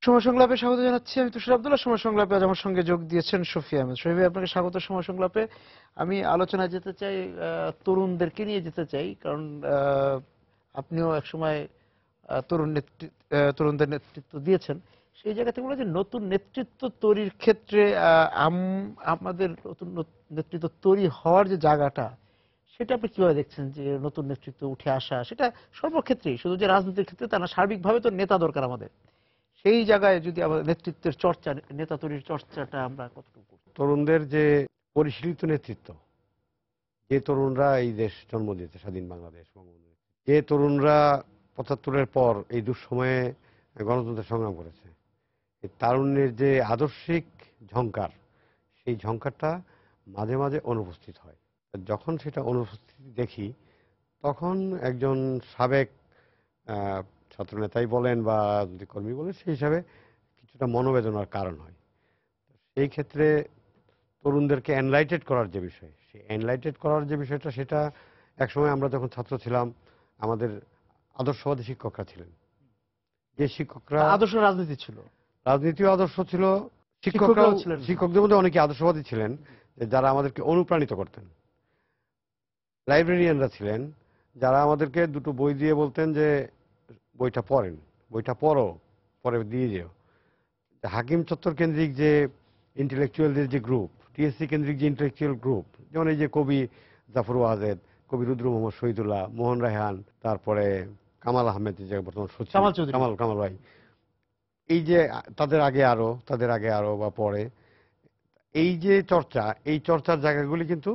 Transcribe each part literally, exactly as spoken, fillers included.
সময় সংলাপে স্বাগত জানাচ্ছি। আমি তুষার আব্দুল্লাহ। সময় সংলাপে আজ আমার সঙ্গে যোগ দিয়েছেন শফি আহমেদ। শফি ভাই, আপনাকে স্বাগত সময় সংলাপে। আমি আলোচনায় যেতে চাই, তরুণদেরকে নিয়ে যেতে চাই, কারণ আপনিও একসময় তরুণ নেতৃত্ব তরুণদের নেতৃত্ব দিয়েছেন। সেই জায়গা থেকে বলে যে নতুন নেতৃত্ব তৈরির ক্ষেত্রে আমাদের নতুন নেতৃত্ব তৈরি হওয়ার যে জায়গাটা, সেটা আপনি কিভাবে দেখছেন? যে নতুন নেতৃত্ব উঠে আসা, সেটা সর্বক্ষেত্রেই, শুধু যে রাজনীতির ক্ষেত্রে তা না, সার্বিকভাবে তো নেতা দরকার আমাদের। সেই জায়গায় যদি আমাদের নেতৃত্বের চর্চা, নেতা তৈরির চর্চাটা আমরা কতটুকু করব? তরুণদের যে পরিশীলিত নেতৃত্ব, যে তরুণরা এই দেশ জন্ম দিয়েছে, স্বাধীন বাংলাদেশ, যে তরুণরা পঁচাত্তরের পর এই দুঃসময়ে গণতন্ত্রের সংগ্রাম করেছে, এই তারুণ্যের যে আদর্শিক ঝংকার, সেই ঝংকারটা মাঝে মাঝে অনুপস্থিত হয়। যখন সেটা অনুপস্থিতি দেখি, তখন একজন সাবেক ছাত্রনেতাই বলেন বা রাজনৈতিক কর্মী বলেন, সেই হিসাবে কিছুটা মনোবেদনার কারণ হয়। সেই ক্ষেত্রে তরুণদেরকে এনলাইটেড করার যে বিষয়, সেই এনলাইটেড করার যে বিষয়টা, সেটা একসময় আমরা যখন ছাত্র ছিলাম, আমাদের আদর্শবাদী শিক্ষকরা ছিলেন, যে শিক্ষকরা আদর্শ রাজনীতি ছিল, রাজনীতিও আদর্শ ছিল, শিক্ষকরাও ছিলেন। শিক্ষকদের মধ্যে অনেকে আদর্শবাদী ছিলেন, যারা আমাদেরকে অনুপ্রাণিত করতেন। লাইব্রেরিয়ানরা ছিলেন, যারা আমাদেরকে দুটো বই দিয়ে বলতেন যে বইটা পড়েন, বইটা পড়ো, পরে দিয়ে যেও। হাকিম চত্বর কেন্দ্রিক যে ইন্টেলেকচুয়ালদের যে গ্রুপ, টিএসসি কেন্দ্রিক যে ইন্টেলেকচুয়াল গ্রুপ, যেমন এই যে কবি জাফর ওয়াজেদ, কবি রুদ্র মোহাম্মদ শহীদুল্লাহ, মোহন রায়হান, তারপরে কামাল আহমেদ, যে বর্তমান সচিব কামাল কামাল ভাই, এই যে তাদের আগে আরো তাদের আগে আরো বা পরে, এই যে চর্চা, এই চর্চার জায়গাগুলি কিন্তু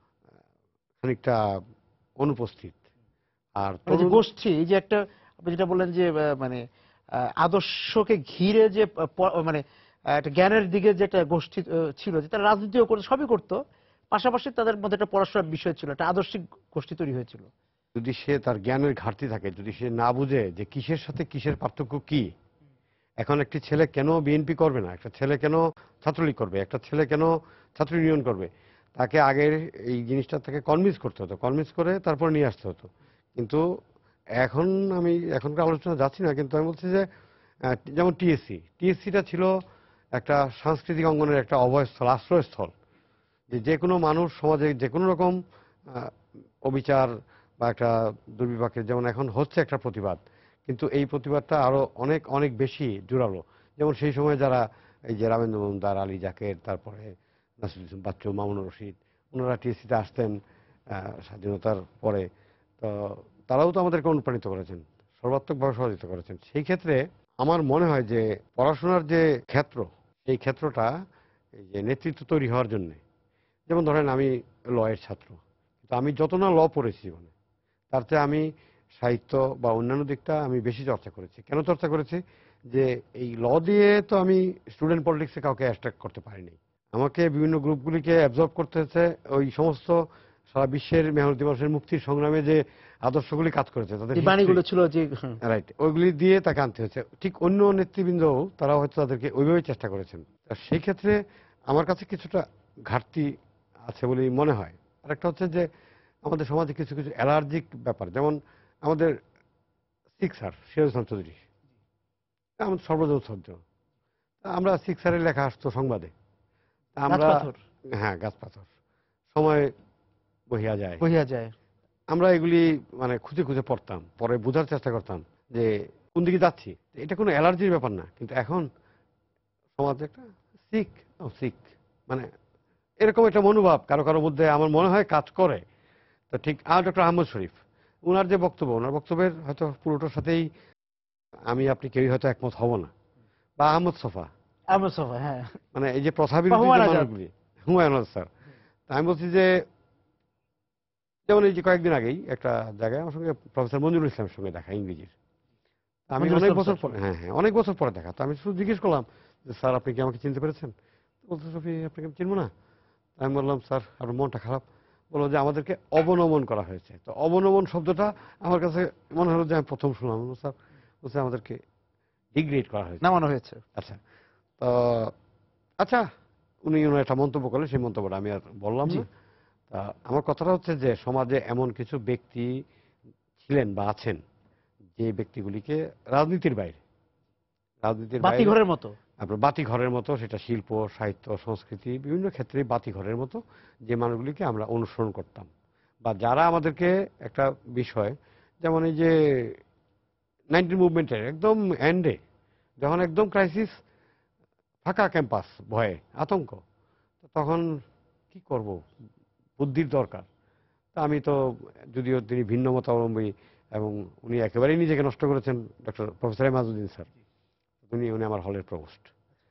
খানিকটা অনুপস্থিত। আর গোষ্ঠী, এই যে একটা আপনি যেটা বললেন যে মানে আদর্শকে ঘিরে যে মানে একটা জ্ঞানের দিকে যেটা গোষ্ঠী ছিল, যে তারা রাজনীতিও করতো, সবই করতো, পাশাপাশি তাদের মধ্যে একটা পড়াশোনার বিষয় ছিল, একটা আদর্শিক গোষ্ঠী তৈরি হয়েছিল। যদি সে তার জ্ঞানের ঘাটতি থাকে, যদি সে না বুঝে যে কিসের সাথে কিসের পার্থক্য কি, এখন একটি ছেলে কেন বিএনপি করবে না, একটা ছেলে কেন ছাত্রলীগ করবে, একটা ছেলে কেন ছাত্র ইউনিয়ন করবে, তাকে আগে এই জিনিসটা থেকে কনভিন্স করতে হতো, কনভিন্স করে তারপর নিয়ে আসতে হতো। কিন্তু এখন আমি এখনকার আলোচনা যাচ্ছি না, কিন্তু আমি বলছি যে যেমন টিএসসি টিএসসিটা ছিল একটা সাংস্কৃতিক অঙ্গনের একটা অভয়স্থল, আশ্রয়স্থল, যে যে কোনো মানুষ সমাজে যে কোনো রকম অবিচার বা একটা দুর্বিপাকের যেমন এখন হচ্ছে একটা প্রতিবাদ, কিন্তু এই প্রতিবাদটা আরো অনেক অনেক বেশি জোরালো। যেমন সেই সময় যারা এই যে রামেন্দ্র মজুমদার, আলী জাকের, তারপরে নাসিরুল ইসলাম বাচ্চু, মামুনুর রশিদ, ওনারা টিএসসিতে আসতেন স্বাধীনতার পরে, তো তারাও তো আমাদেরকে অনুপ্রাণিত করেছেন, সর্বাত্মকভাবে সহযোগিতা করেছেন। সেই ক্ষেত্রে আমার মনে হয় যে পড়াশোনার যে ক্ষেত্র, সেই ক্ষেত্রটা এই যে নেতৃত্ব তৈরি হওয়ার জন্যে, যেমন ধরেন আমি লয়ের ছাত্র, তো আমি যত না ল পড়েছি জীবনে, তার চেয়ে আমি সাহিত্য বা অন্যান্য দিকটা আমি বেশি চর্চা করেছি। কেন চর্চা করেছি? যে এই ল দিয়ে তো আমি স্টুডেন্ট পলিটিক্সে কাউকে অ্যাট্রাক্ট করতে পারিনি। আমাকে বিভিন্ন গ্রুপগুলিকে অ্যাবজর্ব করতে হচ্ছে, ওই সমস্ত সারা বিশ্বের মেহনতি মানুষের মুক্তির সংগ্রামে যে আদর্শগুলি কাজ করেছে, তাদের বাণীগুলো ছিল, যে রাইট, ওইগুলি দিয়ে তাকে আনতে হচ্ছে। ঠিক অন্য নেতৃবৃন্দও তারা হয়তো তাদেরকে ওইভাবেই চেষ্টা করেছেন। সেই ক্ষেত্রে আমার কাছে কিছুটা ঘাটতি আছে বলেই মনে হয়। আর একটা হচ্ছে যে আমাদের সমাজে কিছু কিছু অ্যালার্জিক ব্যাপার, যেমন আমাদের সিক্সার সিরাজ ইসলাম চৌধুরী, আমাদের সর্বজন সহ্য, আমরা সিক্সারের লেখা আসতো সংবাদে, আমরা হ্যাঁ গাছ পাথর, সময় বহিয়া যায় বহিয়া যায় আমরা এগুলি মানে খুঁজে খুঁজে পড়তাম, পরে বোঝার চেষ্টা করতাম যে কোন দিকে যাচ্ছি। এটা কোনো অ্যালার্জির ব্যাপার না, কিন্তু এখন সমাজে একটা সিক সিক মানে এরকম একটা মনোভাব কারো কারো মধ্যে আমার মনে হয় কাজ করে। তো ঠিক আর ডক্টর আহমদ শরীফ, ওনার যে বক্তব্য, ওনার বক্তব্যের হয়তো পুরোটার সাথেই আমি আপনি কেউই হয়তো একমত হব না। বা আহমদ সফা, আহমদ সফা, হ্যাঁ, মানে এই যে প্রথাবিরোধী মানুষগুলি, হুমায়ুন আজাদ স্যার, আমি বলছি যে যেমন এই যে কয়েকদিন আগেই একটা জায়গায় আমার সঙ্গে প্রফেসর মঞ্জুরুল ইসলামের সঙ্গে দেখা, ইংরেজির। আমি অনেক বছর পরে, হ্যাঁ হ্যাঁ অনেক বছর পরে দেখা, তো আমি শুধু জিজ্ঞেস করলাম যে স্যার আপনি কি আমাকে চিনতে পেরেছেন? বলতে সফি আপনাকে চিনবো না? আমি বললাম স্যার আপনার মনটা খারাপ। বললো যে আমাদেরকে অবনমন করা হয়েছে। তো অবনমন শব্দটা আমার কাছে মনে হলো যে আমি প্রথম শুনলাম। স্যার বলছে আমাদেরকে ডিগ্রেড করা হয়েছে, নামানো হয়েছে। আচ্ছা, তো আচ্ছা, উনি ওনার একটা মন্তব্য করলেন, সেই মন্তব্যটা আমি আর বললাম না। তা আমার কথাটা হচ্ছে যে সমাজে এমন কিছু ব্যক্তি ছিলেন বা আছেন, যে ব্যক্তিগুলিকে রাজনীতির বাইরে রাজনীতির বাতি বাইরে ঘরের মতো আপনার বাতি ঘরের মতো, সেটা শিল্প সাহিত্য সংস্কৃতি বিভিন্ন ক্ষেত্রে বাতি ঘরের মতো যে মানুষগুলিকে আমরা অনুসরণ করতাম, বা যারা আমাদেরকে একটা বিষয়, যেমন এই যে নাইনটিন মুভমেন্টের একদম এন্ডে যখন একদম ক্রাইসিস, ফাঁকা ক্যাম্পাস, ভয়ে আতঙ্ক, তখন কি করব, বুদ্ধির দরকার। তা আমি তো, যদিও তিনি ভিন্ন মতাবলম্বী এবং উনি একেবারেই নিজেকে নষ্ট করেছেন, ডক্টর প্রফেসর এমাজউদ্দিন স্যার, উনি উনি আমার হলের প্রভোস্ট।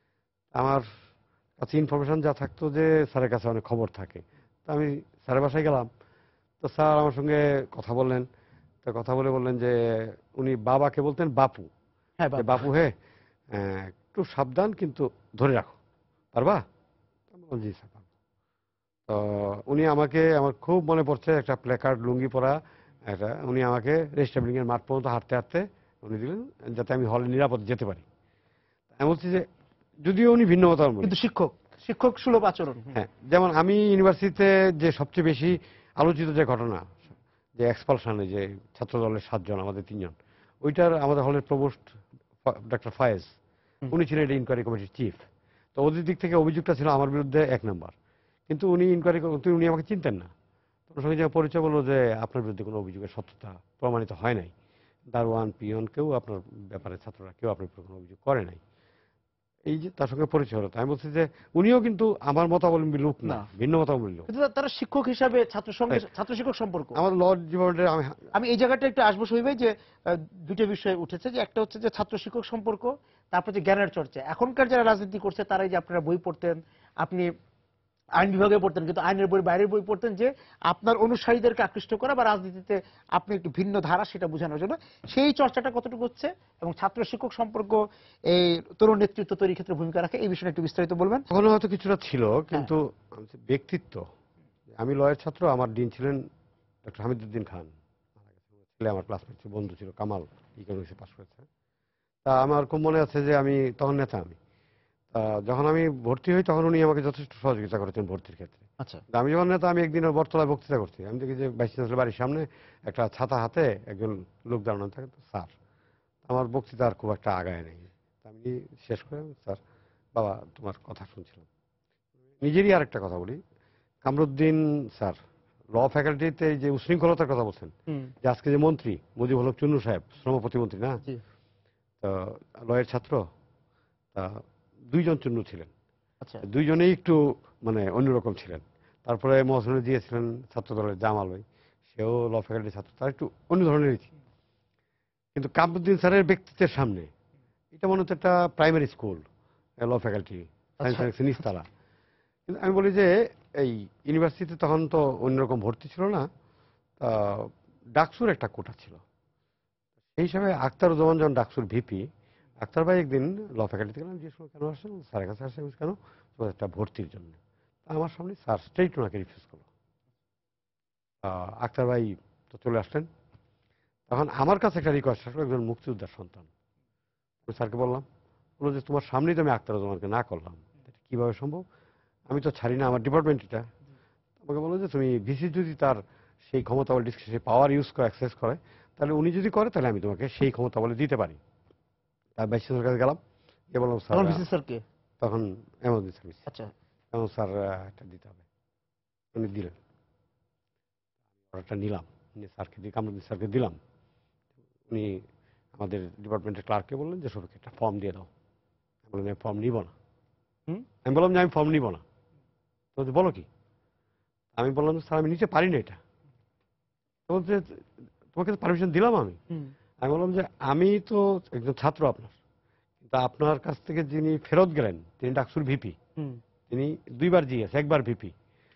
আমার কাছে ইনফরমেশন যা থাকতো যে স্যারের কাছে অনেক খবর থাকে, তো আমি স্যারের বাসায় গেলাম। তো স্যার আমার সঙ্গে কথা বললেন। তো কথা বলে বললেন যে উনি বাবাকে বলতেন বাপু, হ্যাঁ যে বাপু হে আহ, একটু সাবধান কিন্তু ধরে রাখো, পারবা? আমি বললাম, জি স্যার পারবো। তো উনি আমাকে, আমার খুব মনে পড়ছে, একটা প্ল্যাকার্ড লুঙ্গি পরা একটা, উনি আমাকে রেজিস্টার বিল্ডিং এর মাঠ পর্যন্ত হাঁটতে হাঁটতে উনি দিলেন, যাতে আমি হলে নিরাপদে যেতে পারি। আমি বলছি যে যদিও উনি ভিন্ন মতাবলম্বী, কিন্তু শিক্ষক শিক্ষক সুলভ আচরণ। হ্যাঁ, যেমন আমি ইউনিভার্সিটিতে যে সবচেয়ে বেশি আলোচিত যে ঘটনা, যে এক্সপালশনে যে ছাত্র দলের সাতজন, আমাদের তিনজন, ওইটার আমাদের হলের প্রভোস্ট ডক্টর ফায়েজ, উনি ছিলেন এটা ইনকোয়ারি কমিটির চিফ। তো ওদের দিক থেকে অভিযোগটা ছিল আমার বিরুদ্ধে এক নাম্বার, কিন্তু উনি ইনকোয়ারি, উনি আমাকে চিনতেন না। ওর সঙ্গে যে পরিচয় বললো যে আপনার বিরুদ্ধে কোনো অভিযোগের সত্যতা প্রমাণিত হয় নাই, দারোয়ান পিয়ন কেউ আপনার ব্যাপারে, ছাত্ররা কেউ আপনার বিরুদ্ধে কোনো অভিযোগ করে নাই। এই যে তার সঙ্গে পরিচয় হলো, আমি বলছি যে উনিও কিন্তু আমার মতাবলম্বী লোক না, ভিন্ন মতাবলম্বী লোক। কিন্তু তারা শিক্ষক হিসাবে ছাত্র সঙ্গে ছাত্র শিক্ষক সম্পর্ক, আমার ল ডিপার্টমেন্টের আমি আমি এই জায়গাটা একটু আসবো শহীদ ভাই, যে আহ, দুটো বিষয় উঠেছে, যে একটা হচ্ছে যে ছাত্র শিক্ষক সম্পর্ক, তারপর যে জ্ঞানের চর্চা। এখনকার যারা রাজনীতি করছে তারাই, যে আপনারা বই পড়তেন, আপনি আইন বিভাগে পড়তেন, কিন্তু আইনের বই বাইরের বই পড়তেন, যে আপনার অনুসারীদেরকে আকৃষ্ট করা বা রাজনীতিতে আপনি একটু ভিন্ন ধারা সেটা বোঝানোর জন্য। সেই চর্চাটা কতটুকু হচ্ছে এবং ছাত্র শিক্ষক সম্পর্ক এই তরুণ নেতৃত্ব তৈরির ক্ষেত্রে ভূমিকা রাখে, এই বিষয়ে একটু বিস্তারিত বলবেন। তখন হয়তো কিছুটা ছিল, কিন্তু ব্যক্তিত্ব, আমি লয়ের ছাত্র, আমার ডিন ছিলেন ডক্টর হামিদুদ্দিন খান, ছেলে আমার ক্লাসমেট ছিল, বন্ধু ছিল, কামাল ইকোনমিক্সে পাশ করেছে। তা আমার খুব মনে আছে যে আমি তখন নেতা, আমি যখন আমি ভর্তি হই তখন উনি আমাকে যথেষ্ট সহযোগিতা করেছেন ভর্তির ক্ষেত্রে। আচ্ছা, আমি যখন নেতা, আমি একদিন বটতলায় বক্তৃতা করছি, আমি দেখি যে ভাইস চ্যান্সেলর বাড়ির সামনে একটা ছাতা হাতে একজন লোক দাঁড়ানো থাকে, তো স্যার, আমার বক্তৃতা আর খুব একটা আগায় নেই। আমি শেষ করে, স্যার বাবা তোমার কথা শুনছিলাম। নিজেরই আর একটা কথা বলি, কামরুদ্দিন স্যার ল ফ্যাকাল্টিতে যে উশৃঙ্খলতার কথা বলছেন, যে আজকে যে মন্ত্রী মুজিবুল হক চুন্নু সাহেব, শ্রম প্রতিমন্ত্রী না, তো লয়ের ছাত্র, তা দুইজন চুন্নু ছিলেন। আচ্ছা, দুইজনেই একটু মানে অন্যরকম ছিলেন। তারপরে মহসিনে দিয়েছিলেন ছাত্র দলের জামাল ভাই, সেও ল ফ্যাকাল্টির ছাত্র, তার একটু অন্য ধরনেরই ছিল। কিন্তু কামরুদ্দিন স্যারের ব্যক্তিত্বের সামনে, এটা মনে হচ্ছে একটা primary school, law faculty, science নিস্তালা। কিন্তু আমি বলি যে এই ইউনিভার্সিটিতে তখন তো অন্যরকম ভর্তি ছিল না, ডাকসুর একটা কোটা ছিল, সেই হিসাবে আখতারুজ্জামান যখন ডাকসুর ভিপি, আখতার ভাই একদিন ল ফ্যাকাল্টিতে গেলাম, জিজ্ঞেস করলাম কেন আসছেন, স্যারের কাছে আসছেন কেন, একটা ভর্তির জন্য। আমার সামনে স্যার স্ট্রেইট ওনাকে রিফিউজ করলো। আখতার ভাই তো চলে আসলেন, তখন আমার কাছে একটা রিকোয়েস্ট আসলো, একজন মুক্তিযোদ্ধার সন্তান। আমি স্যারকে বললাম, বললো যে তোমার সামনেই তো আমি আখতারুজ্জামানকে না করলাম, এটা কীভাবে সম্ভব, আমি তো ছাড়ি না, আমার ডিপার্টমেন্ট এটা। আমাকে বললো যে তুমি ভিসি যদি তার সেই ক্ষমতা বলে ডিসকাস, সেই পাওয়ার ইউজ করে অ্যাক্সেস করে, তাহলে উনি যদি করে তাহলে আমি তোমাকে সেই ক্ষমতা বলে দিতে পারি। তার ভাইস চ্যান্সেলরের কাছে গেলাম, গিয়ে বললাম স্যার, স্যারকে তখন এমার্জেন্সি সার্ভিস, আচ্ছা, এমন স্যার একটা দিতে হবে, উনি দিলেন, অর্ডারটা নিলাম, নিয়ে স্যারকে দিয়ে কামরুদ্দিন স্যারকে দিলাম। উনি আমাদের ডিপার্টমেন্টের ক্লার্ককে বললেন যে সবাইকে একটা ফর্ম দিয়ে দাও। আমি বললাম আমি ফর্ম নিব না। আমি বললাম যে আমি ফর্ম নিব না। তো বলো কি? আমি বললাম স্যার আমি নিতে পারি না এটা। তো বলছে তোমাকে তো পারমিশন দিলাম আমি। আমি বললাম যে আমি তো একজন ছাত্র আপনার, কিন্তু আপনার কাছ থেকে যিনি ফেরত গেলেন তিনি ডাকসুর ভিপি, তিনি দুইবার জিএস একবার ভিপি,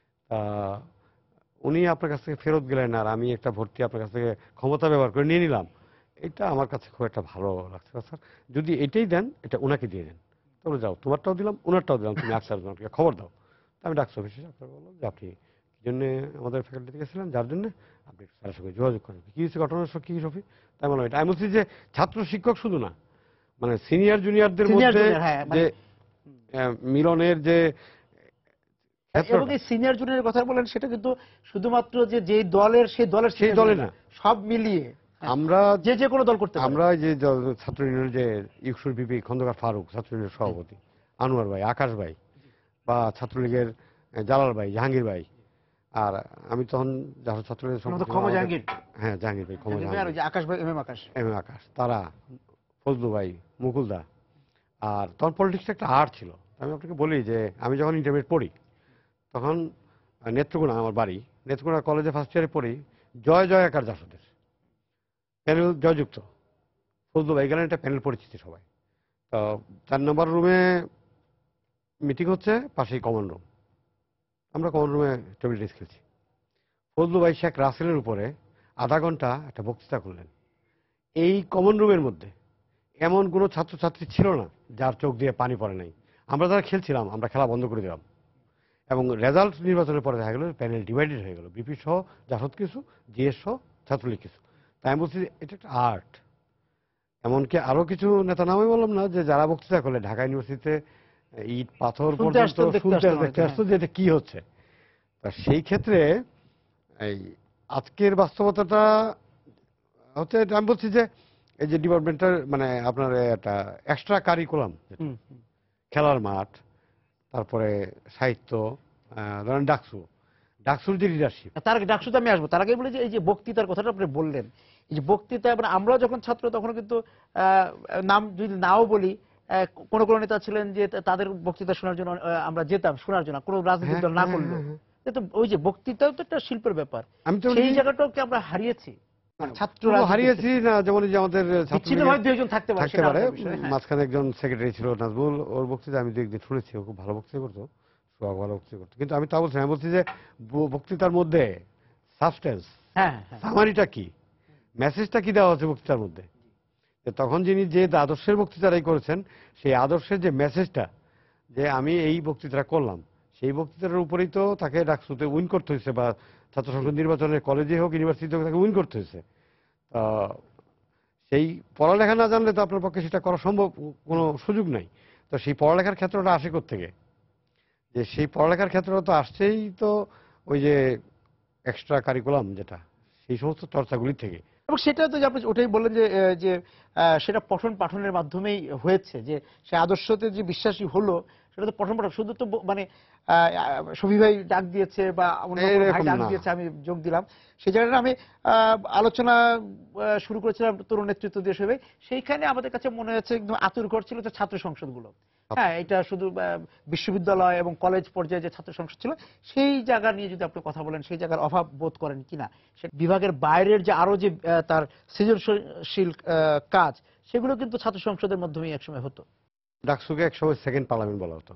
উনি আপনার কাছ থেকে ফেরত গেলেন আর আমি একটা ভর্তি আপনার কাছ থেকে ক্ষমতা ব্যবহার করে নিয়ে নিলাম, এটা আমার কাছে খুব একটা ভালো লাগছে না স্যার। যদি এটাই দেন এটা ওনাকে দিয়ে দেন, তবে যাও তোমারটাও দিলাম ওনারটাও দিলাম, তুমি আখতারুজ্জামানকে খবর দাও। আমি ডাকসু অফিসে আপনাকে বললাম যে আপনি কি জন্য আমাদের ফ্যাকাল্টিতে গেছিলেন, যার জন্য আপনি স্যারের সঙ্গে যোগাযোগ করেন, কি হচ্ছে ঘটনা কি সফি, তাই বললাম এটা। আমি বলছি যে ছাত্র শিক্ষক শুধু না, মানে সিনিয়র জুনিয়রদের মধ্যে যে মিলনের যে এবং এই সিনিয়র জুনিয়রের কথা বলেন, সেটা কিন্তু শুধুমাত্র যে যে দলের সেই দলের সেই দলে না, সব মিলিয়ে আমরা যে যে কোনো দল করতে পারে। আমরা যে দল- ছাত্র ইউনিয়নের যে ইকসুর বিপি খন্দকার ফারুক ছাত্র ইউনিয়নের সভাপতি, আনোয়ার ভাই, আকাশ ভাই, বা ছাত্রলীগের জালাল ভাই, জাহাঙ্গীর ভাই, আর আমি তখন যখন ছাত্রলীগের আমাদের সম্পাদক ছিলাম, ক্ষমা আমাদের- জাহাঙ্গীর, হ্যাঁ জাহাঙ্গীর ভাই, ক্ষমা জাহাঙ্গীর ভাই, আর ওই জাহাঙ্গীর, যে আকাশ ভাই, M M Akash. M A Akash, তারা, ফজলু ভাই, মুকুলদা। আর তখন পলিটিক্সটা একটা আর্ট ছিল। আমি আপনাকে বলি যে আমি যখন ইন্টারমিডিয়েট পড়ি তখন নেত্রকোনা আমার বাড়ি, নেত্রকোনা কলেজে ফার্স্ট ইয়ারে পড়ি, জয় জয় আকার জাসদের প্যানেল জয়যুক্ত, ফজলু ভাই গেলেন, একটা প্যানেল পরিচিতি সবাই। তো চার নম্বর রুমে মিটিং হচ্ছে, পাশেই কমন রুম, আমরা কমন রুমে টেবিল টেনিস খেলছি। ফজলু ভাই শেখ রাসেলের উপরে আধা ঘন্টা একটা বক্তৃতা করলেন। এই কমন রুমের মধ্যে এমন কোনো ছাত্রছাত্রী ছিল না যার চোখ দিয়ে পানি পড়ে নাই। আমরা যারা খেলছিলাম আমরা খেলা বন্ধ করে দিলাম, এবং রেজাল্ট নির্বাচনের পরে দেখা গেল প্যানেল ডিভাইডেড হয়ে গেল, বিপি সহ জাসদ কিছু, জিএস সহ ছাত্রলীগ কিছু। তাই আমি বলছি এটা একটা আর্ট। এমনকি আরো কিছু নেতা নামে বললাম না, যে যারা বক্তৃতা করলে ঢাকা ইউনিভার্সিটিতে ইট পাথর শুনতে পর্যন্ত আসতেন, দেখতে শুনতে আসতেন দেখতে অনেকে, আসতো যে এটা কি হচ্ছে। তা সেই ক্ষেত্রে এই আজকের বাস্তবতাটা হচ্ছে, এটা আমি বলছি যে এই যে ডিপার্টমেন্টের মানে আপনার একটা এক্সট্রা কারিকুলাম, হুম, হুম। খেলার মাঠ, তারপরে সাহিত্য, আহ, ধরেন ডাকসু, ডাকসুর যে লিডারশিপ। তার আগে ডাকসুতে আমি আসবো, তার আগে বলি যে এই যে বক্তৃতার কথাটা আপনি বললেন, এই যে বক্তৃতা, মানে আমরা যখন ছাত্র তখন কিন্তু আহ, নাম যদি নাও বলি, আহ, কোন কোন নেতা ছিলেন যে তাদের বক্তৃতা শোনার জন্য আহ, আমরা যেতাম শোনার জন্য, কোনো রাজনৈতিক হ্যাঁ দল না হ্যাঁ করলো। হ্যাঁ হ্যাঁ। তো ওই যে বক্তৃতাও তো একটা শিল্পের ব্যাপার, আমি তো সেই বলছি, জায়গাটাকে আমরা হারিয়েছি। মানে ছাত্র পুরো রাজনীতির হারিয়েছি ক্ষেত্রে না, যেমন এই যে আমাদের বিচ্ছিন্ন ছাত্রলীগের হয় দুইজন থাকতে পারে, থাকতে সেটা পারে, আলাদা বিষয়। হ্যাঁ, মাঝখানে একজন সেক্রেটারি ছিল নাজমুল, ওর বক্তৃতা আমি দু একদিন শুনেছি, ও খুব ভালো বক্তৃতা করতো, সোহাগ ভালো বক্তৃতা করতো। কিন্তু আমি তা বলছি, আমি বলছি যে ব- বক্তৃতার মধ্যে সাবস্টেন্স, হ্যাঁ, হ্যাঁ। সামারিটা কি, মেসেজটা কি দেওয়া হচ্ছে বক্তৃতার মধ্যে। যে তখন যিনি যে আদর্শের বক্তৃতাটাই করেছেন, সেই আদর্শের যে মেসেজটা, যে আমি এই বক্তৃতাটা করলাম, সেই বক্তৃতার উপরেই তো তাকে ডাকসুতে উইন করতে হয়েছে, বা ছাত্র সংসদ নির্বাচনের কলেজে হোক, ইউনিভার্সিটি হোক, তাকে উইন করতে হয়েছে। আহ, সেই পড়ালেখা না জানলে তো আপনার পক্ষে সেটা করা সম্ভব, কোনো সুযোগ নাই। তো সেই পড়ালেখার ক্ষেত্রটা আসে কোত্থেকে? যে সেই পড়ালেখার ক্ষেত্রটা তো আসছেই তো ওই যে এক্সট্রা কারিকুলাম যেটা, সেই সমস্ত চর্চাগুলি থেকে। এবং সেটা তো যে আপনি ওটাই বললেন যে আহ, যে আহ, সেটা পঠন পাঠনের মাধ্যমেই হয়েছে, যে সে আদর্শতে যে বিশ্বাসী হলো সেটা তো পঠন পাঠন, শুধু তো ব- মানে আহ, আহ, শফি ভাই ডাক দিয়েছে বা অন্য কোনো ভাই এরকম ডাক না। দিয়েছে আমি যোগ দিলাম, সেই জায়গাটা আমি আহ, আলোচনা আহ, শুরু করেছিলাম তরুণ নেতৃত্ব দিয়ে শফি ভাই, সেইখানে আমাদের কাছে মনে হচ্ছে একদম আতুর ঘর ছিল যে ছাত্র সংসদগুলো। হ্যাঁ, এটা শুধু আহ, বিশ্ববিদ্যালয় এবং কলেজ পর্যায়ে যে ছাত্র সংসদ ছিল, সেই জায়গা নিয়ে যদি আপনি কথা বলেন, সেই জায়গার অভাব বোধ করেন কিনা, সে বিভাগের বাইরের যে আরো যে আহ, তার সৃজনশীল আহ, কাজ, সেগুলো কিন্তু ছাত্র সংসদের মাধ্যমেই একসময় হতো। ডাকসুকে একসময় সেকেন্ড পার্লামেন্ট বলা হতো।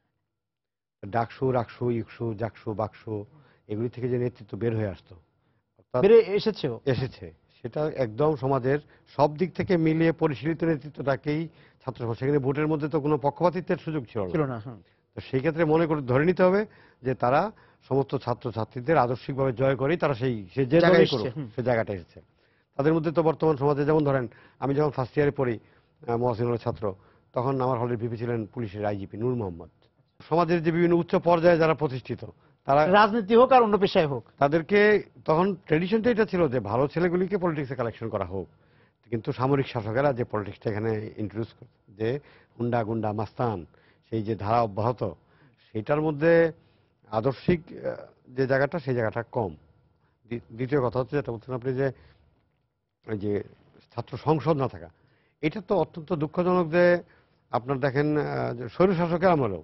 ডাকসু, রাকসু, ইকসু, জাকসু, বাকসু, এগুলি থেকে যে নেতৃত্ব বের হয়ে আসতো, অর্থাৎ বেড়ে এসেছেও। এসেছে, সেটা একদম সমাজের সব দিক থেকে মিলিয়ে পরিশীলিত নেতৃত্বটাকেই ছাত্র সমাজ। সেখানে ভোটের মধ্যে তো কোনো পক্ষপাতিত্বের সুযোগ ছিল না। ছিল না। হুম। তো সেই ক্ষেত্রে মনে করে ধরে নিতে হবে যে তারা সমস্ত ছাত্র ছাত্রীদের আদর্শিকভাবে জয় করেই তারা সেই সে যে জায়গায় দলেই করুক এসেছে। হুম। সে জায়গাটা এসেছে। তাদের মধ্যে তো বর্তমান সমাজে যেমন ধরেন, আমি যখন ফার্স্ট ইয়ারে পড়ি, মহাসিনুলের ছাত্র, তখন আমার হলের ভিপি ছিলেন পুলিশের আইজিপি নূর মোহাম্মদ। সমাজের যে বিভিন্ন উচ্চ পর্যায়ে যারা প্রতিষ্ঠিত, তারা রাজনীতি হোক আর অন্য পেশায় হোক, তাদেরকে, তখন ট্রেডিশনটা এটা ছিল যে ভালো ছেলেগুলিকে পলিটিক্সে কালেকশন করা হোক। কিন্তু সামরিক শাসকেরা যে পলিটিক্সটা এখানে ইন্ট্রোডিউস করে, যে হুন্ডা গুন্ডা মাস্তান, সেই যে ধারা অব্যাহত, সেটার মধ্যে আদর্শিক আহ, যে জায়গাটা, সেই জায়গাটা কম। দ্বি- দ্বিতীয় কথা হচ্ছে যেটা বলছেন আপনি, যে ওই যে ছাত্র সংসদ না থাকা, এটা তো অত্যন্ত দুঃখজনক। যে আপনার দেখেন, আহ, যে স্বৈরশাসকের আমলেও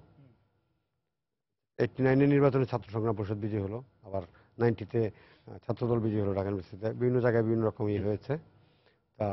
এইটি নাইনের নির্বাচনে ছাত্র সংগ্রাম পরিষদ বিজয়ী হলো, আবার নাইনটিতে ছাত্রদল বিজয়ী হলো ঢাকা ইউনিভার্সিটিতে, বিভিন্ন জায়গায় বিভিন্ন রকম ইয়ে হয়েছে। তা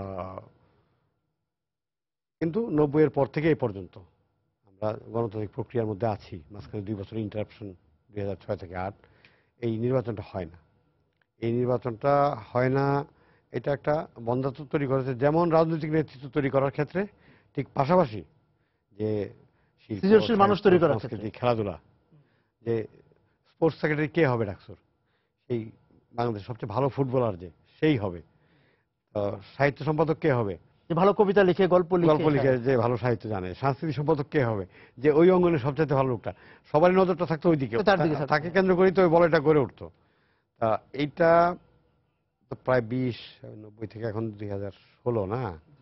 কিন্তু নব্বই এর পর থেকে এই পর্যন্ত আমরা গণতান্ত্রিক প্রক্রিয়ার মধ্যে আছি। মাঝখানে দুই বছর ইন্টারাপশন, দুই হাজার ছয় থেকে আট, এই নির্বাচনটা হয় না। এই নির্বাচনটা হয় না, এটা একটা বন্ধাত্ব তৈরি করেছে, যেমন রাজনৈতিক নেতৃত্ব তৈরি করার ক্ষেত্রে, ঠিক পাশাপাশি যে শিল্প, সৃজনশীল মানুষ সাহিত্য, তৈরি করার ক্ষেত্রে। সংস্কৃতি, খেলাধুলা, যে স্পোর্টস সেক্রেটারি কে হবে ডাকসুর, সেই বাংলাদেশের সবচেয়ে ভালো ফুটবলার যে সেই হবে। আহ, সাহিত্য সম্পাদক কে হবে, যে ভালো কবিতা লিখে, গল্প লিখে। গল্প লিখে হ্যাঁ। যে ভালো সাহিত্য জানে। সাংস্কৃতিক সম্পাদক কে হবে, যে ওই অঙ্গনের সবচেয়ে ভালো লোকটা। সবারই নজরটা থাকতো ওই দিকে, তার দিকে থাকতো। তাকে কেন্দ্র করেই তো ওই বলয়টা গড়ে উঠতো। তা এইটা তো প্রায় বিশ নব্বই থেকে এখন দুই হাজার ষোলো না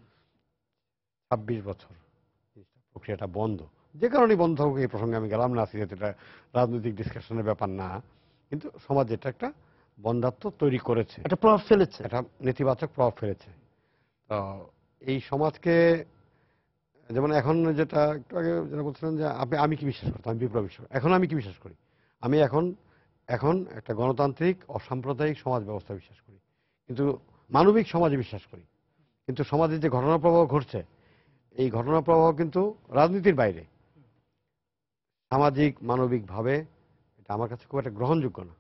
ছাব্বিশ বছর প্রক্রিয়াটা বন্ধ। যে কারণে বন্ধ হোক এই প্রসঙ্গে আমি গেলাম না, যেহেতু এটা রাজনৈতিক ডিসকাশনের ব্যাপার না, কিন্তু সমাজ এটা একটা বন্ধাত্ম তৈরি করেছে, একটা প্রভাব ফেলেছে, এটা নেতিবাচক প্রভাব ফেলেছে। তো এই সমাজকে যেমন এখন যেটা একটু আগে যেটা বলছিলেন যে আপনি আমি কি বিশ্বাস করতাম, আমি বিপ্লব বিশ্বাস, এখন আমি কি বিশ্বাস করি, আমি এখন এখন একটা গণতান্ত্রিক অসাম্প্রদায়িক সমাজ ব্যবস্থা বিশ্বাস করি, কিন্তু মানবিক সমাজে বিশ্বাস করি। কিন্তু সমাজে যে ঘটনা প্রবাহ ঘটছে এই ঘটনা প্রবাহ কিন্তু রাজনীতির বাইরে, সামাজিক মানবিকভাবে এটা আমার কাছে খুব একটা গ্রহণযোগ্য না।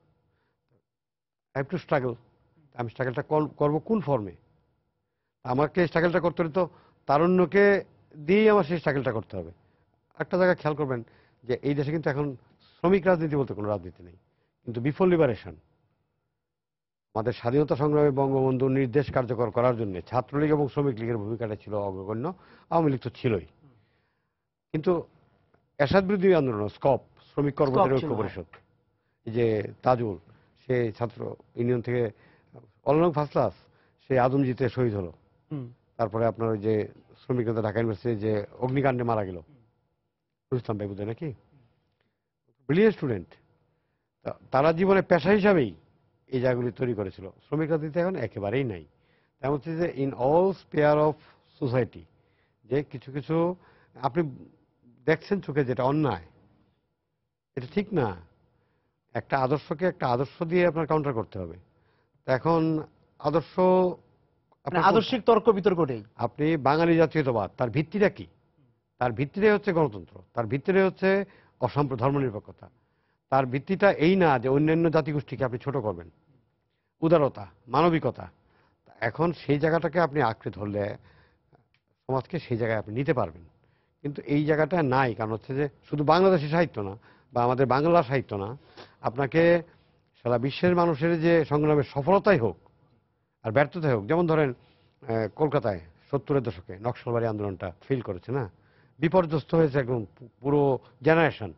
I have to struggle. আমি স্ট্রাগলটা করবো কোন ফর্মে? আমাকে স্ট্রাগলটা করতে হলে তো তারুণ্যকে দিয়েই আমার সেই স্ট্রাগলটা করতে হবে। একটা জায়গায় খেয়াল করবেন যে এই দেশে কিন্তু এখন শ্রমিক রাজনীতি বলতে কোনো রাজনীতি নেই, কিন্তু বিফল লিবারেশন, আমাদের স্বাধীনতা সংগ্রামে বঙ্গবন্ধুর নির্দেশ কার্যকর করার জন্য ছাত্রলীগ এবং শ্রমিক লীগের ভূমিকাটা ছিল অগ্রগণ্য, আওয়ামী লীগ তো ছিলই। কিন্তু এরশাদ বিরোধী আন্দোলন স্কপ, শ্রমিক কর্মচারী ঐক্য পরিষদ, এই যে তাজুল সে ছাত্র ইউনিয়ন থেকে অলং ফার্স্ট ক্লাস সে আদমজিতে শহীদ হলো, তারপরে আপনার ওই যে শ্রমিক নেতা ঢাকা ইউনিভার্সিটি যে অগ্নিকাণ্ডে মারা গেল ইসলাম ভাই বুঝে নাকি, ব্রিলিয়েন্ট স্টুডেন্ট, তারা জীবনে পেশা হিসাবেই এই জায়গাগুলি তৈরি করেছিল। শ্রমিক রাজনীতি এখন একেবারেই নাই। তেমন হচ্ছে যে in all sphere of society যে কিছু কিছু আপনি দেখছেন চোখে যেটা অন্যায়, এটা ঠিক না। একটা আদর্শকে একটা আদর্শ দিয়ে আপনার কাউন্টার করতে হবে। এখন আদর্শ আদর্শিক তর্ক বিতর্ক নেই। আপনি বাঙালি জাতীয়তাবাদ তার ভিত্তিটা কি? তার ভিত্তিটাই হচ্ছে গণতন্ত্র, তার ভিত্তিটাই হচ্ছে অসাম্প্র ধর্মনিরপেক্ষতা, তার ভিত্তিটা এই না যে অন্যান্য জাতিগোষ্ঠীকে আপনি ছোট করবেন, উদারতা মানবিকতা। এখন সেই জায়গাটাকে আপনি আঁকড়ে ধরলে সমাজকে সেই জায়গায় আপনি নিতে পারবেন, কিন্তু এই জায়গাটা নাই। কারণ হচ্ছে যে শুধু বাংলাদেশি সাহিত্য না বা আমাদের বাংলা সাহিত্য না, আপনাকে সারা বিশ্বের মানুষের যে সংগ্রামের সফলতাই হোক আর ব্যর্থতাই হোক, যেমন ধরেন কলকাতায় সত্তরের দশকে নকশালবাড়ি আন্দোলনটা ফিল করেছে না, বিপর্যস্ত হয়েছে একদম পুরো জেনারেশন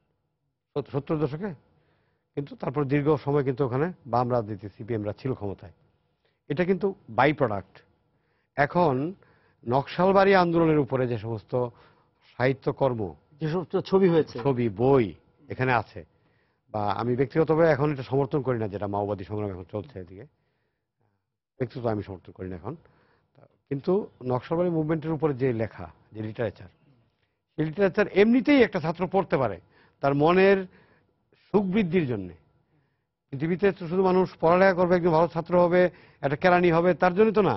সত্তর দশকে, কিন্তু তারপর দীর্ঘ সময় কিন্তু ওখানে বাম রাজনীতি সিপিএমরা ছিল ক্ষমতায়, এটা কিন্তু বাই প্রোডাক্ট। এখন নকশালবাড়ি আন্দোলনের উপরে যে সমস্ত সাহিত্যকর্ম, যে সমস্ত ছবি হয়েছে, ছবি বই এখানে আছে, বা আমি ব্যক্তিগতভাবে এখন এটা সমর্থন করি না, যেটা মাওবাদী সংগ্রাম এখন চলছে এদিকে, ব্যক্তিগত আমি সমর্থন করি না এখন, কিন্তু নকশালবাড়ি মুভমেন্টের উপরে যে লেখা, যে লিটারেচার, সেই লিটারেচার এমনিতেই একটা ছাত্র পড়তে পারে তার মনের সুখ বৃদ্ধির জন্য। পৃথিবীতে শুধু মানুষ পড়ালেখা করবে, একজন ভালো ছাত্র হবে, একটা কেরানি হবে, তার জন্য তো না,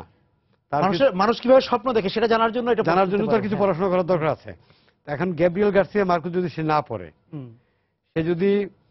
মানুষ কিভাবে স্বপ্ন দেখে সেটা জানার জন্য, এটা জানার জন্য তার কিছু পড়াশোনা করার দরকার আছে। এখন গ্যাব্রিয়েল গার্সিয়া মার্কুস যদি সে না পড়ে, সে যদি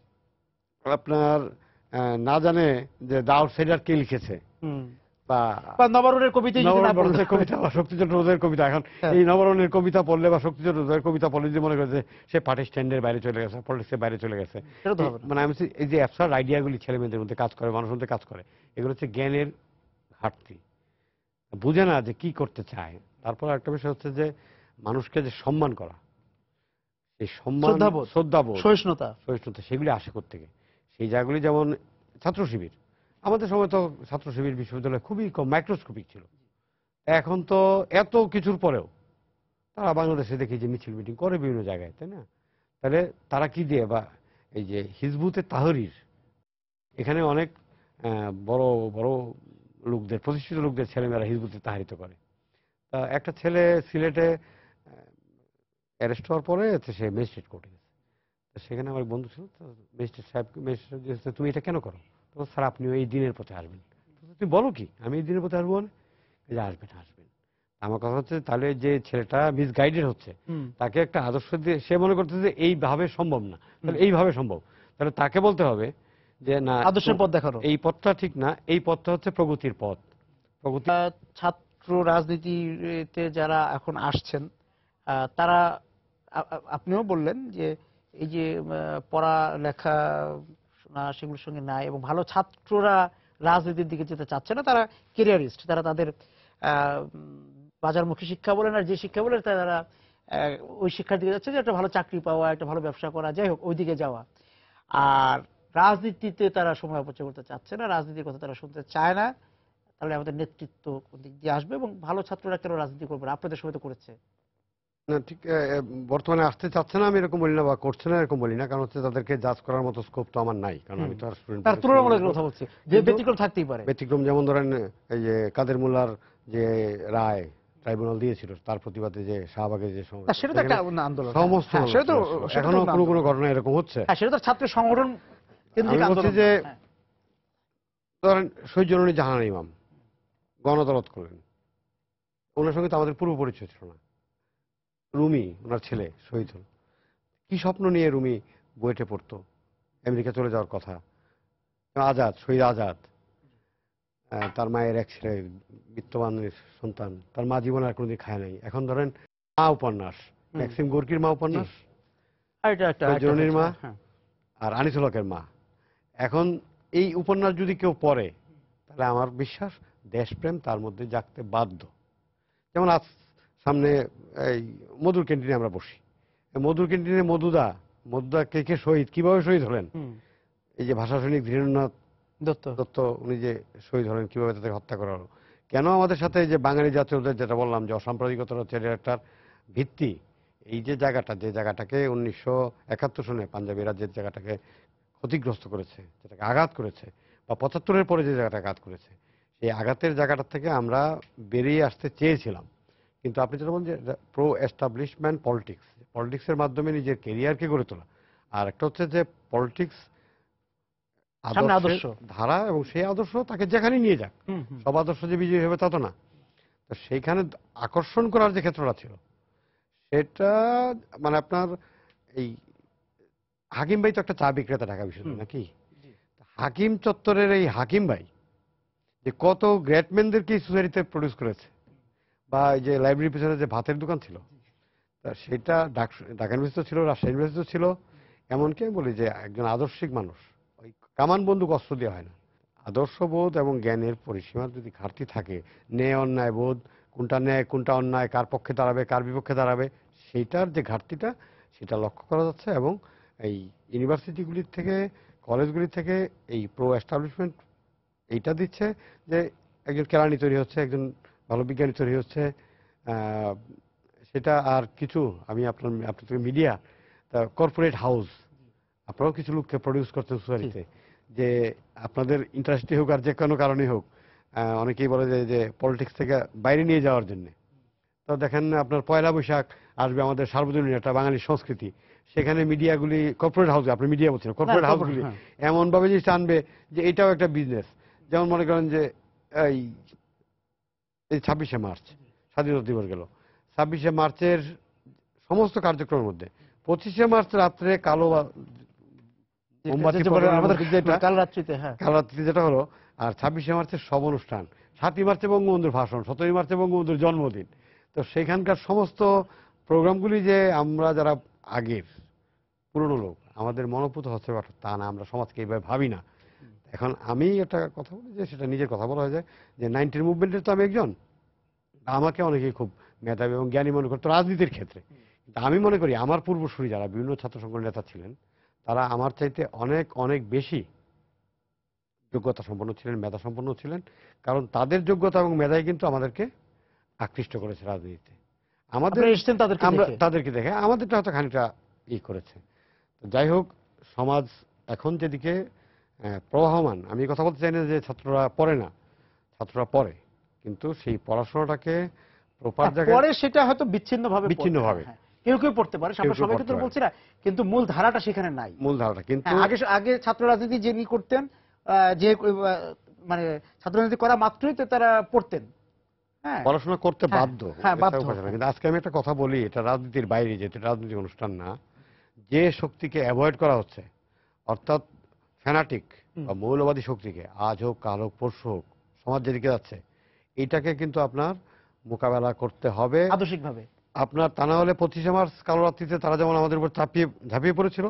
আপনার না জানে যে দ্য আউটসাইডার কে লিখেছে, বা নবরণের কবিতা কবিতা বা শক্তিচন্দ্র রোদের কবিতা, এখন এই নবরণের কবিতা পড়লে বা শক্তিচন্দ্র রোদের কবিতা পড়লে যদি মনে করে যে সে পার্টি স্ট্যান্ডের বাইরে চলে গেছে, পলিটিক্সের বাইরে চলে গেছে, মানে আমি এই যে অ্যাবসার্ড আইডিয়াগুলি ছেলে মেয়েদের মধ্যে কাজ করে, মানুষের মধ্যে কাজ করে, এগুলো হচ্ছে জ্ঞানের ঘাটতি, বুঝে না যে কি করতে চায়। তারপর একটা বিষয় হচ্ছে যে মানুষকে যে সম্মান করা, এই সম্মান, শ্রদ্ধাবোধ, সহিষ্ণুতা সহিষ্ণুতা সেগুলি আসে কোত্থেকে? সেই জায়গাগুলি যেমন ছাত্র শিবির, আমাদের সময় তো ছাত্র শিবির বিশ্ববিদ্যালয় খুবই কম, মাইক্রোস্কোপিক ছিল। এখন তো এত কিছুর পরেও তারা বাংলাদেশে দেখি যে মিছিল মিটিং করে বিভিন্ন জায়গায়, তাই না? তাহলে তারা কি দিয়ে, বা এই যে হিজবুতে তাহরির, এখানে অনেক বড় বড় লোকদের, প্রতিষ্ঠিত লোকদের ছেলেমেয়েরা হিজবুতে তাহারিত করে। তা একটা ছেলে সিলেটে অ্যারেস্ট হওয়ার পরে সে ম্যাজিস্ট্রেট কোর্টে গেছে, সেখানে আমার বন্ধু ছিল, ম্যাজিস্ট্রেট সাহেব, ম্যাজিস্ট্রেট তুমি এটা কেন করো? স্যার আপনিও এই দিনের পথে আসবেন। তুমি বলো কি আমি এই দিনের পথে আসবো? মানে আসবেন আসবেন। আমার কথা হচ্ছে তাহলে যে ছেলেটা মিসগাইডেড হচ্ছে, তাকে একটা আদর্শ দিয়ে সে মনে করতেছে যে এইভাবে সম্ভব না, তাহলে এইভাবে সম্ভব, তাহলে তাকে বলতে হবে যে না, আদর্শের পথ দেখানো, এই পথটা ঠিক না, এই পথটা হচ্ছে প্রগতির পথ। প্রগতি। ছাত্র রাজনীতিতে যারা এখন আসছেন তারা, আপনিও বললেন যে এই যে পড়ালেখা সেগুলোর সঙ্গে নাই এবং ভালো ছাত্ররা রাজনীতির দিকে যেতে চাচ্ছে না, তারা ক্যারিয়ারিস্ট, তারা তাদের বাজারমুখী শিক্ষা বলেন আর যে শিক্ষা বলেন তারা ওই শিক্ষার দিকে যাচ্ছে যে একটা ভালো চাকরি পাওয়া, একটা ভালো ব্যবসা করা, যাই হোক ওই দিকে যাওয়া। আর রাজনীতিতে তারা সময় অপচয় করতে চাচ্ছে না, রাজনীতির কথা তারা শুনতে চায় না, তাহলে আমাদের নেতৃত্ব কোন দিক দিয়ে আসবে এবং ভালো ছাত্ররা কেন রাজনীতি করবে না? আপনাদের সময় তো করেছে। না ঠিক আহ, আহ, বর্তমানে আসতে চাচ্ছে না আমি এরকম বলি না, বা করছে না এরকম বলি না, কারণ হচ্ছে তাদেরকে জাজ করার মতো স্কোপ তো আমার নাই, কারণ আমি তো আর স্টুডেন্ট। তার তুলনামূলক কথা বলছি যে ব্যতিক্রম থাকতেই পারে। ব্যতিক্রম যেমন ধরেন এই যে কাদের মোল্লার যে রায় ট্রাইব্যুনাল দিয়েছিল তার প্রতিবাদে যে শাহবাগে যে সমাবেশ, সেটা তো একটা আন্দোলন। সমস্ত হ্যাঁ, মানুষ সেটা তো আসলো। সেটা এখনো তো কোনো কোনো ঘটনা এরকম হচ্ছে। হ্যাঁ, সেটা তো ছাত্র সংগঠন কেন্দ্রিক আমি বলছি আন্দোলন। যে হ্যাঁ, ধরেন সৈয়দুল জাহান ইমাম গণতলত করলেন, ওনার সঙ্গে তো আমাদের পূর্ব পরিচয় ছিল না। রুমি ওনার ছেলে শহীদ হল, কি স্বপ্ন নিয়ে রুমি বুয়েটে পড়তো, আমেরিকা চলে যাওয়ার কথা। আজাদ, শহীদ আজাদ, আহ, তার মায়ের এক ছেলে বিত্তবানের সন্তান, তার মা জীবনে আর কোনোদিন খায় নাই। এখন ধরেন মা উপন্যাস, ম্যাক্সিম গোর্কির মা উপন্যাস, আর এটা একটা জননীর মা হ্যাঁ, আর আনিসুল হকের মা। এখন এই উপন্যাস যদি কেউ পড়ে তাহলে আমার বিশ্বাস দেশপ্রেম তার মধ্যে জাগতে বাধ্য। যেমন আজ সামনে এই মধুর ক্যান্টিনে আমরা বসি, এই মধুর ক্যান্টিনে মধুদা মধুদা কে কে শহীদ, কিভাবে শহীদ হলেন, এই যে ভাষা সৈনিক ধীরেন্দ্রনাথ দত্ত দত্ত উনি যে শহীদ হলেন, কিভাবে তাদের হত্যা করা হলো। কেন আমাদের সাথে এই যে বাঙালি জাতীয়দের যেটা বললাম যে অসাম্প্রদায়িকতার হচ্ছে একটার ভিত্তি, এই যে জায়গাটা, যে জায়গাটাকে উনিশশো একাত্তর সনে পাঞ্জাবি রাজ্যের জায়গাটাকে ক্ষতিগ্রস্ত করেছে, যেটাকে আঘাত করেছে, বা পঁচাত্তরের পরে যে জায়গাটা আঘাত করেছে, সেই আঘাতের জায়গাটা থেকে আমরা বেরিয়ে আসতে চেয়েছিলাম। কিন্তু আপনি যেটা বলেন যে প্রো এস্টাবলিশমেন্ট পলিটিক্স, পলিটিক্সের মাধ্যমে নিজের কেরিয়ারকে গড়ে তোলা, আর একটা হচ্ছে যে পলিটিক্স আদর্শ ধারা, এবং সেই আদর্শ তাকে যেখানে নিয়ে যাক, সব আদর্শ যে বিজয়ী হবে তা তো না। তো সেইখানে আকর্ষণ করার যে ক্ষেত্রটা ছিল সেটা মানে আপনার এই হাকিম ভাই তো একটা চা বিক্রেতা ঢাকা বিশ্ববিদ্যালয় নাকি, হাকিম চত্বরের এই হাকিম ভাই যে কত গ্রেটম্যানদেরকে সোসাইটিতে প্রডিউস করেছে, বা এই যে লাইব্রেরির পিছনে যে ভাতের দোকান ছিল, তা সেটা ঢাকা ইউনিভার্সিটি ছিল, রাজশাহী ইউনিভার্সিটি ছিল। এমনকি আমি বলি যে একজন আদর্শিক মানুষ, ওই কামান বন্দুক অস্ত্র দেওয়া হয় না। আদর্শবোধ এবং জ্ঞানের পরিসীমার যদি ঘাটতি থাকে, ন্যায় অন্যায় বোধ, কোনটা ন্যায় কোনটা অন্যায়, কার পক্ষে দাঁড়াবে কার বিপক্ষে দাঁড়াবে, সেইটার যে ঘাটতিটা সেটা লক্ষ্য করা যাচ্ছে। এবং এই ইউনিভার্সিটিগুলির থেকে, কলেজগুলির থেকে এই প্রো এস্টাবলিশমেন্ট এইটা দিচ্ছে যে একজন কেরানি তৈরি হচ্ছে, একজন ভালো বিজ্ঞানী তৈরি হচ্ছে। সেটা আর কিছু আমি আপনার আপনার মিডিয়া, তা কর্পোরেট হাউস, আপনারাও কিছু লোককে প্রডিউস করছেন সোসাইটিতে, যে আপনাদের ইন্টারেস্টই হোক আর যে কোনো কারণেই হোক, অনেকেই বলে যে যে পলিটিক্স থেকে বাইরে নিয়ে যাওয়ার জন্য। তো দেখেন আপনার পয়লা বৈশাখ আসবে, আমাদের সার্বজনীন একটা বাঙালি সংস্কৃতি, সেখানে মিডিয়াগুলি কর্পোরেট হাউস, আপনি মিডিয়া বলছেন, কর্পোরেট হাউসগুলি এমনভাবে যে টানবে যে এটাও একটা বিজনেস। যেমন মনে করেন যে এই এই ছাব্বিশে মার্চ স্বাধীনতা দিবস গেল, ছাব্বিশে মার্চের সমস্ত কার্যক্রমের মধ্যে পঁচিশে মার্চ রাত্রে কালো মোমবাতি কাল রাত্রিতে যেটা হলো, আর ছাব্বিশে মার্চের সব অনুষ্ঠান, সাতই মার্চে বঙ্গবন্ধুর ভাষণ, সতেরোই মার্চে বঙ্গবন্ধুর জন্মদিন। তো সেখানকার সমস্ত প্রোগ্রামগুলি যে আমরা যারা আগের পুরনো লোক আমাদের মনোপুত হচ্ছে, তা না, আমরা সমাজকে এইভাবে ভাবি না। এখন আমি একটা কথা বলি যে সেটা নিজের কথা বলা হয়ে যায় যে নাইনটির মুভমেন্টের তো আমি একজন, আমাকে অনেকেই খুব মেধাবী এবং জ্ঞানী মনে করতো রাজনীতির ক্ষেত্রে। কিন্তু আমি মনে করি আমার পূর্বসূরি যারা বিভিন্ন ছাত্র সংগঠনের নেতা ছিলেন, তারা আমার চাইতে অনেক অনেক বেশি যোগ্যতা সম্পন্ন ছিলেন, মেধা সম্পন্ন ছিলেন। কারণ তাদের যোগ্যতা এবং মেধাই কিন্তু আমাদেরকে আকৃষ্ট করেছে রাজনীতিতে। আমাদের আমরা তাদেরকে দেখে আমাদেরটা হয়তো খানিকটা ই করেছে। যাই হোক, সমাজ এখন যেদিকে প্রবাহমান, আমি কথা বলতে চাই না যে ছাত্ররা পড়ে না, ছাত্ররা পড়ে, কিন্তু সেই পড়াশোনাটাকে প্রপার জায়গায় পড়ে, সেটা হয়তো বিচ্ছিন্নভাবে বিচ্ছিন্নভাবে কেউ কেউ পড়তে পারে, আমরা সবাইকে তো বলছি না, কিন্তু মূল ধারাটা সেখানে নাই। মূল ধারাটা কিন্তু আগে আগে ছাত্র রাজনীতি যিনি করতেন, যে মানে ছাত্র রাজনীতি করা মাত্রই তো তারা পড়তেন, পড়াশোনা করতে বাধ্য। কিন্তু আজকে আমি একটা কথা বলি, এটা রাজনীতির বাইরে, যেটা রাজনীতির অনুষ্ঠান না, যে শক্তিকে অ্যাভয়েড করা হচ্ছে, অর্থাৎ ফ্যানাটিক বা মৌলবাদী শক্তিকে, আজ হোক কাল হোক পরশু হোক, সমাজ যেদিকে যাচ্ছে, এইটাকে কিন্তু আপনার মোকাবেলা করতে হবে আদর্শিকভাবে। আপনার তা না হলে পঁচিশে মার্চ কালো রাত্রিতে তারা যেমন আমাদের উপর ঝাঁপিয়ে ঝাঁপিয়ে পড়েছিল,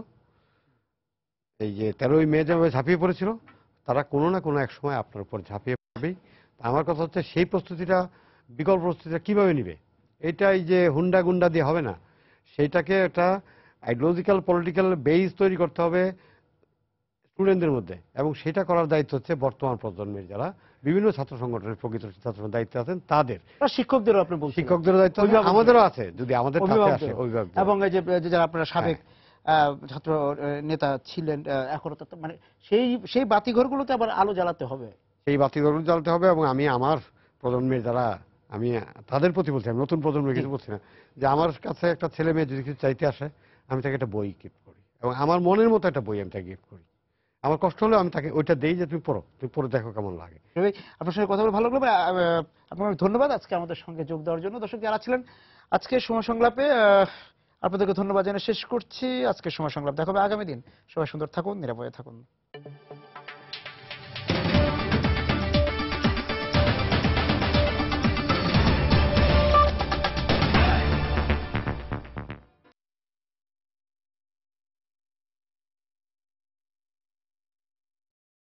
এই যে তেরোই মে যেভাবে ঝাঁপিয়ে পড়েছিল, তারা কোনো না কোনো এক সময় আপনার উপর ঝাঁপিয়ে পড়বেই। আমার কথা হচ্ছে সেই প্রস্তুতিটা, বিকল্প প্রস্তুতিটা কিভাবে নিবে, এটাই যে হুন্ডা গুন্ডা দিয়ে হবে না, সেইটাকে একটা আইডিওলজিক্যাল পলিটিক্যাল বেস তৈরি করতে হবে, স্টুডেন্টদের মধ্যে, এবং সেটা করার দায়িত্ব হচ্ছে বর্তমান প্রজন্মের যারা বিভিন্ন ছাত্র সংগঠনের প্রকৃত ছাত্র দায়িত্বে আছেন তাদের। শিক্ষকদেরও আপনি বলছেন, শিক্ষকদেরও দায়িত্ব আছে, আমাদেরও আছে, যদি আমাদের কাছে আসে অভিভাবক, এবং এই যে যে যারা আপনারা সাবেক ছাত্র নেতা ছিলেন এখনো তো, মানে সেই সেই বাতিঘরগুলোতে আবার আলো জ্বালাতে হবে, সেই বাতিঘরগুলো জ্বালাতে হবে। এবং আমি আমার প্রজন্মের যারা, আমি তাদের প্রতি বলছি, আমি নতুন প্রজন্মের কিছু বলছি না, যে আমার কাছে একটা ছেলে মেয়ে যদি কিছু চাইতে আসে আমি তাকে একটা বই গিফট করি, এবং আমার মনের মতো একটা বই আমি তাকে গিফট করি। আমার কষ্ট হলেও আমি তাকে ওইটা দেই যে তুমি পড়ো, তুমি পড়ে দেখো কেমন লাগে। আপনার সঙ্গে কথা বলে ভালো লাগলো। আপনাকে ধন্যবাদ আজকে আমাদের সঙ্গে যোগ দেওয়ার জন্য। দর্শক যারা ছিলেন আজকে সময় সংলাপে, আপনাদেরকে ধন্যবাদ জানিয়ে শেষ করছি আজকে সময় সংলাপ। দেখা হবে আগামী দিন। সবাই সুন্দর থাকুন, নিরাপদে থাকুন।